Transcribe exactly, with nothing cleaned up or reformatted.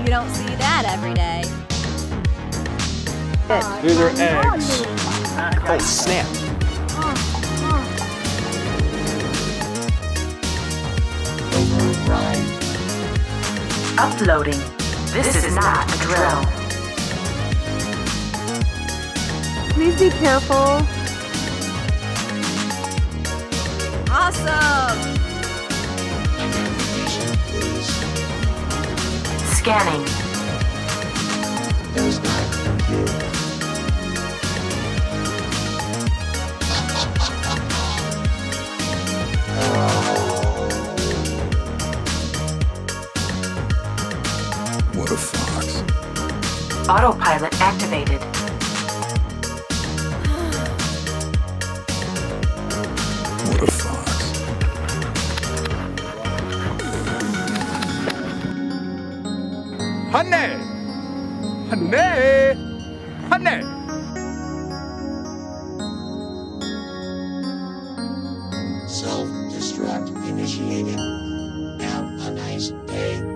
You don't see that every day. These are eggs. Oh, snap. Uploading. This is not a drill. Please be careful. Awesome! Scanning. What a fox. Autopilot activated. What a fox. Honey! Honey! Honey! Self-destruct initiated. Have a nice day.